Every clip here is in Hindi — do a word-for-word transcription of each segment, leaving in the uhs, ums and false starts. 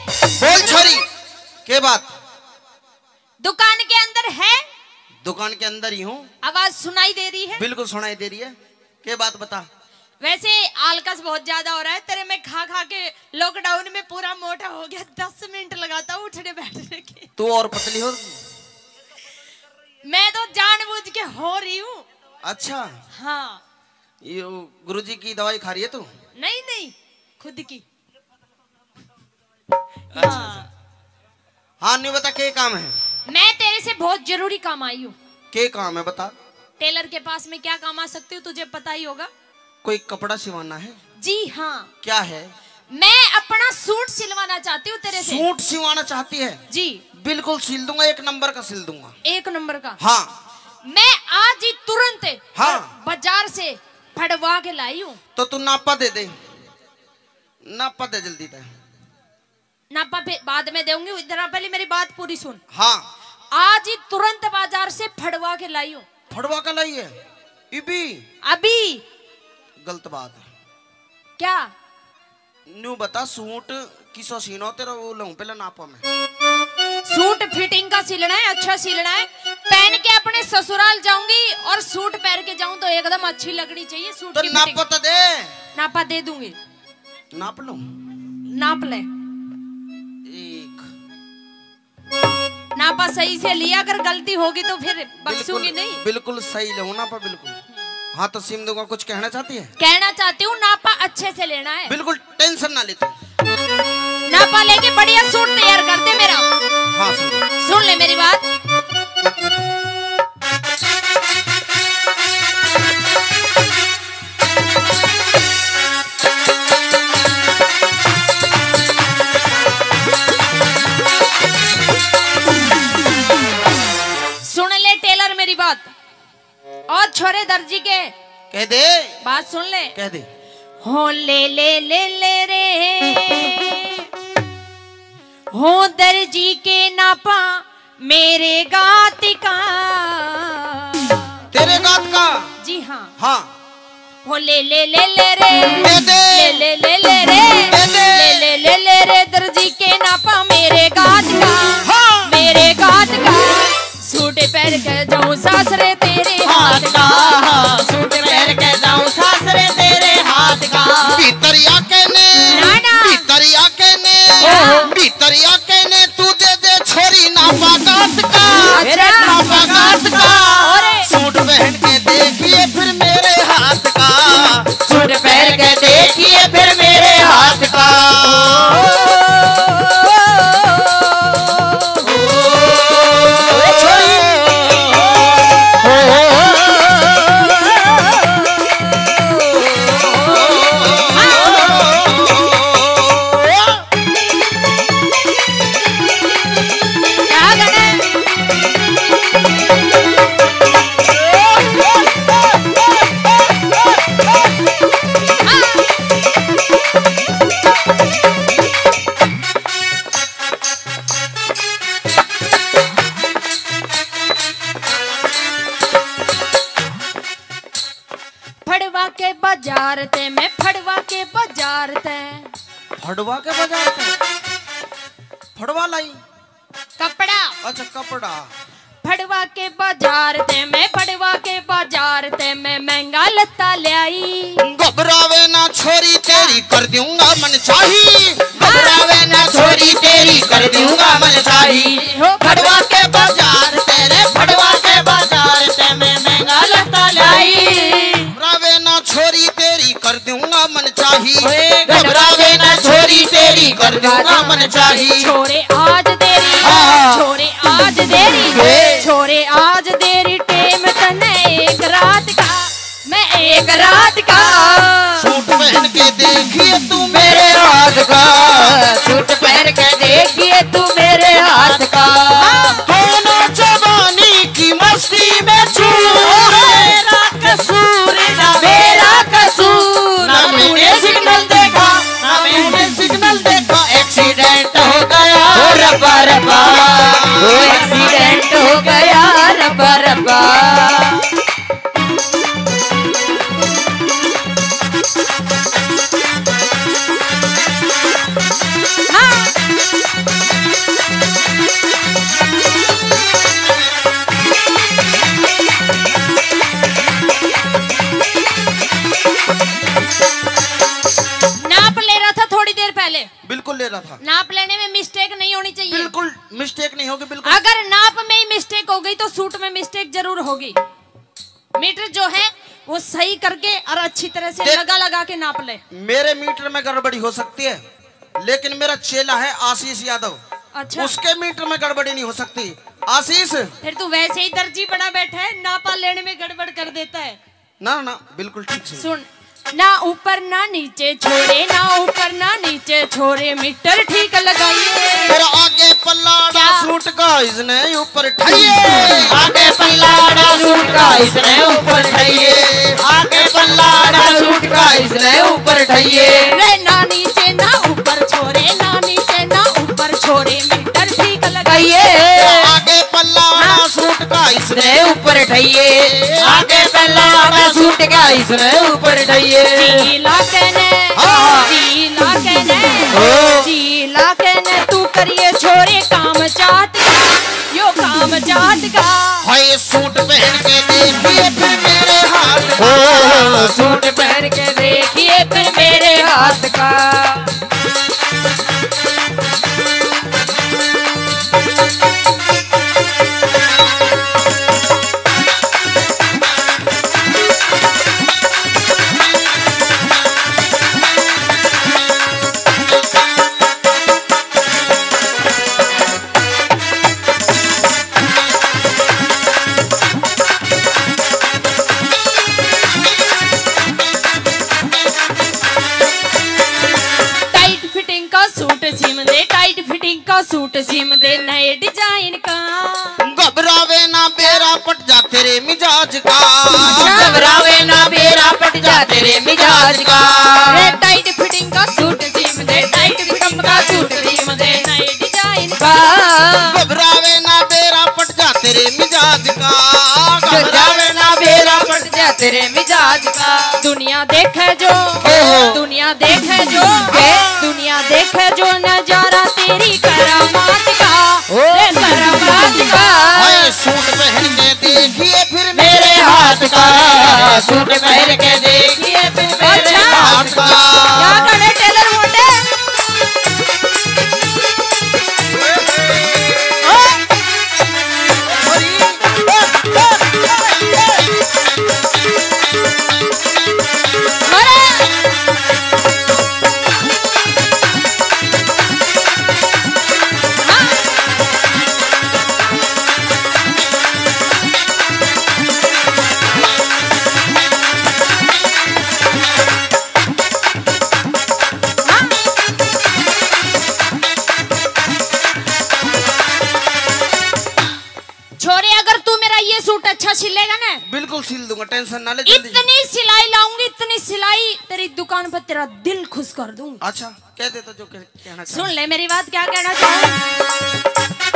बोल छोरी, के बात? दुकान के अंदर है? दुकान के अंदर ही हूँ। आवाज सुनाई दे रही है? बिल्कुल सुनाई दे रही है। के बात बता। वैसे आलकस बहुत ज्यादा हो रहा है तेरे में, खा खा के लॉकडाउन में पूरा मोटा हो गया। दस मिनट लगाता हूँ उठने बैठने के। तू और पतली हो? मैं तो जानबूझ के हो रही हूँ। अच्छा हाँ। ये गुरुजी की दवाई खा रही है तू? नहीं नहीं, खुद की। अच्छा, हाँ, हाँ नहीं बता के काम है? मैं तेरे से बहुत जरूरी काम आई हूँ। के काम है बता। टेलर के पास में क्या काम आ सकती हूँ तुझे पता ही होगा। कोई कपड़ा सिलवाना है? जी हाँ। क्या है? मैं अपना सूट सिलवाना चाहती हूँ तेरे से। सूट सिलवाना चाहती है? जी बिल्कुल सिल दूंगा, एक नंबर का सिल दूंगा। एक नंबर का? हाँ। मैं आज ही तुरंत हाँ बाजार से फड़वा के लाई हूँ। तो तू नापा दे दे, नापा दे जल्दी दे। नापा बाद में दूंगी, इधर पहले मेरी बात पूरी सुन। हाँ। आज ही तुरंत बाजार से फड़वा के लाई हूँ। फड़वा का लाई है? इबी? अभी? गलत बात है। क्या? न्यू बता, सूट किसो सीनो तेरा वो लूं पहले नापा में। सूट फिटिंग का सिलना है, अच्छा सिलना है। पहन के अपने ससुराल जाऊंगी और सूट पहन के जाऊं तो एकदम अच्छी लगनी चाहिए सूट तो की। नापा तो दे। नापा दे दूंगी। नाप लो। नाप ले। एक। नापा सही से लिया, अगर गलती होगी तो फिर बख्शूंगी नहीं। बिल्कुल सही लो नापा, बिल्कुल। हाँ तो सिम दूंगा। कुछ कहना चाहती है? कहना चाहती हूँ नापा अच्छे से लेना है। बिल्कुल टेंशन ना लेते। नापा लेके बढ़िया सूट तैयार कर दे मेरा। हाँ सुन, सुन ले मेरी बात। सुन ले टेलर मेरी बात, और छोरे दर्जी के कह दे। बात सुन ले। कह दे। हो ले ले ले ले रे, हो दर्जी के नापा मेरे गात का। तेरे गात का? जी हाँ। हाँ। हो ले ले ले ले रे, दे दे। ले ले ले ले रे, दे दे। ले ले ले ले रे दर्जी के नापा मेरे गात का। हाँ। मेरे गात का। सूट पहन के जाऊं सासरे तेरे हाथ का। सूट पहन के जाऊं सासरे तेरे हाथ का। भीतरिया कहने, भीतरिया कहने, भीतरिया कहने तू दे दे छोरी नापा गात का। नापा गात का। सूट पहन के देखिए फिर मेरे हाथ का। सूट पहन के देखिए फिर मेरे हाथ का। फड़वा के बाजार ते मैं फड़वा के बाजार ते। फड़वा के बाजार ते? फड़वा लाई? कपड़ा। अच्छा कपड़ा। फड़वा के बाजार ते मैं फड़वा के बाजार ते मैं महंगा लत्ता ले आई। घबरावे ना छोरी तेरी कर दूंगा मन चाही। घबरावे ना छोरी तेरी कर दूंगा मन चाही। फड़वा के बाजार तेरे फड़वा के बाजार ते मैं महंगा लत्ता लाई। घबरावे ना छोरी तेरी कर दूंगा मन चाही। घबरावे ना छोरी तेरी कर दूंगा मन चाही। छोरे आज देरी, छोरे आज देरी, छोरे आज देरी टेम तने एक रात का। मैं एक रात का। सूट पहन के देखिए तू मेरे हाथ का। सूट पहन के देखिए तू मेरे हाथ का। होना जवानी की मस्ती में चूर। मेरा कसूर ना मेरा कसूर। ना मैंने सिग्नल देखा, ना मैंने सिग्नल देखा। एक्सीडेंट हो गया रब्बा रब्बा। वो एक्सीडेंट हो गया रब्बा रब्बा। हाँ। ले रहा था। नाप लेने में मिस्टेक नहीं होनी चाहिए। बिल्कुल मिस्टेक नहीं होगी, बिल्कुल। अगर नाप में ही मिस्टेक हो गई तो सूट में मिस्टेक जरूर होगी। मीटर जो है वो सही करके और अच्छी तरह से लगा लगा के नाप ले। मेरे मीटर में गड़बड़ी हो सकती है, लेकिन मेरा चेला है आशीष यादव, अच्छा, उसके मीटर में गड़बड़ी नहीं हो सकती। आशीष, फिर तू वैसे ही दर्जी बड़ा बैठा है, नापा लेने में गड़बड़ कर देता है। ना ना बिल्कुल ठीक से सुन, ना ऊपर ना नीचे छोरे, ना ऊपर ना नीचे छोरे, मीटर ठीक लगाइए। फिर आगे पल्लाड़ा सूट का इसने ऊपर ठाइए, आगे पल्लाड़ा सूट का इसने ऊपर ठाइए, आगे पल्लाड़ा सूट का इसने ऊपर ठाइए। रे ना नीचे ना ऊपर छोरे, ना नीचे ना ऊपर छोरे, मीटर ठीक लगाइए। आगे पल्लाड़ा सूट का इसने ऊपर ठाइए, आगे पल्लाड़ा सूट का इसने ऊपर ठाइए। जीला कहने, जीला कहने, जीला कहने तू करिए छोरे काम जात का, यो काम जात का। हाय सूट पहन के देखिए फिर मेरे हाथ का, सूट पहन के देखिए फिर मेरे हाथ का। सूट सिम दे नए डिजाइन का, घबरावे ना बेरा पट जा तेरे मिजाज का, घबरावे ना बेरा पट जा तेरे मिजाज का। रे टाइट फिटिंग का सूट सिम दे, टाइट फिटिंग का सूट सिम दे नए डिजाइन का, घबरावे ना बेरा पट जा तेरे मिजाज का, घबरावे ना बेरा पट जा तेरे मिजाज का। दुनिया देखे जो, दुनिया देखे जो, दुनिया देखे जो नजारा तेरी करामात का, रे करामात का। हाय सूट पहन के देखिए फिर मेरे हाथ का, सूट पहन के देखिए फिर मेरे हाथ का। क्या करे टेलर मोटे? अच्छा सिलेगा ना? बिल्कुल सिल दूंगा, टेंशन ना ले। इतनी सिलाई लाऊंगी, इतनी सिलाई तेरी दुकान पर तेरा दिल खुश कर दूंगा। अच्छा कह दे तो जो कहना। सुन ले मेरी बात, क्या कहना चाहूँ।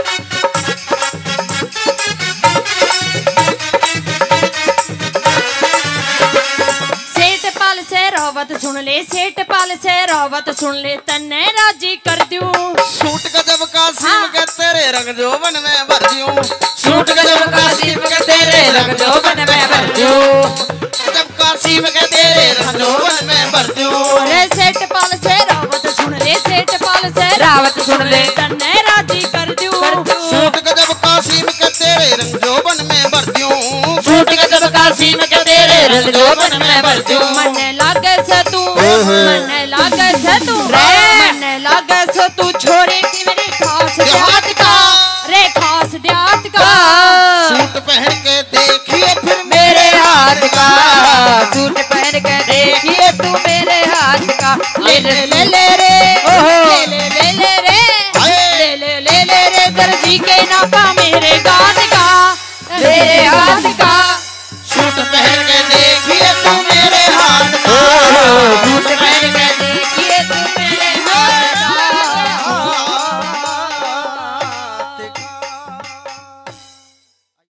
सेठ पाल से रावत सुन ले, सेठ पाल से रावत सुन ले, तन्ने राजी कर दूं। सूट गजब का सीम के तेरे रंग जोबन में भर दूं, सूट गजब का सीम के तेरे रंग जोबन में भर दूं, गजब का सीम के तेरे रंग जोबन में भर दूं। रे सेठ पाल से रावत सुन ले, सेठ पाल से रावत सुन ले, तन्ने राजी कर दूं। सूट गजब का सीम के तेरे रंग जोबन में भर दूं, सूट गजब का सीम के तेरे रंग जोबन में भर दूं। मन लागे से तू, मन लागे से तू, मन लागे से तू छोरे की मेरी खास देहात का, रे खास देहात का। सूट पहन के देखिए फिर मेरे हाथ का, सूट पहन के देखिए तू मेरे हाथ का। ले ले ले ले रे, ले ले ले ले रे, ले ले ले ले रे दर्जी के नापा